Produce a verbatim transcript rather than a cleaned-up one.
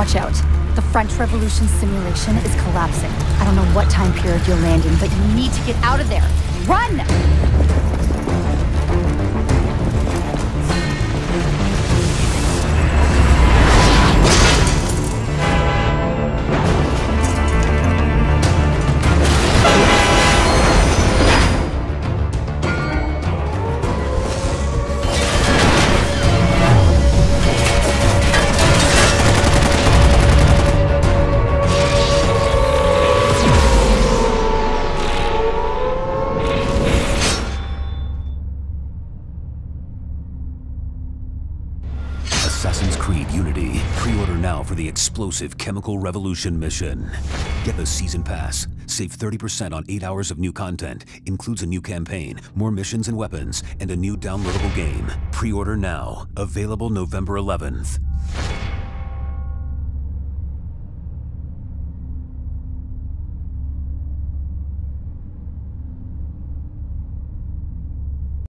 Watch out. The French Revolution simulation is collapsing. I don't know what time period you're landing, but you need to get out of there. Run! Assassin's Creed Unity. Pre-order now for the explosive Chemical Revolution mission. Get the Season Pass. Save thirty percent on eight hours of new content. Includes a new campaign, more missions and weapons, and a new downloadable game. Pre-order now. Available November eleventh.